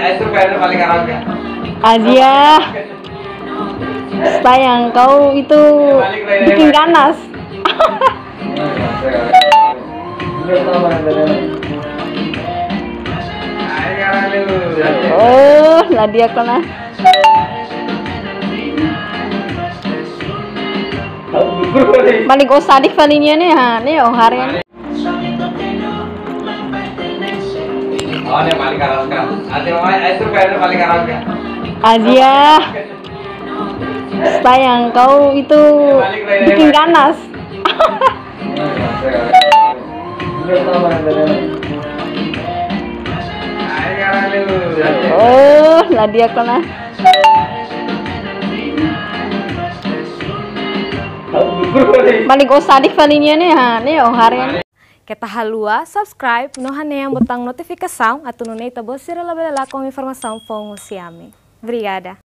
Adia, sayang kau itu bikin ganas. Oh, lah dia kena. Balik osadik palingnya nih, ha, nih oh harian. Oh, nih balik karaskan. Ate mama, itu bayar balik karaskan. Adia, sayang kau itu bikin ganas. Oh, lah dia kena. Balik osadik palingnya nih, ha, nih oh harian. Kita halua, subscribe, nohane yang botang notificação, atau nunei tabosira labela com informação fong siame. Obrigada.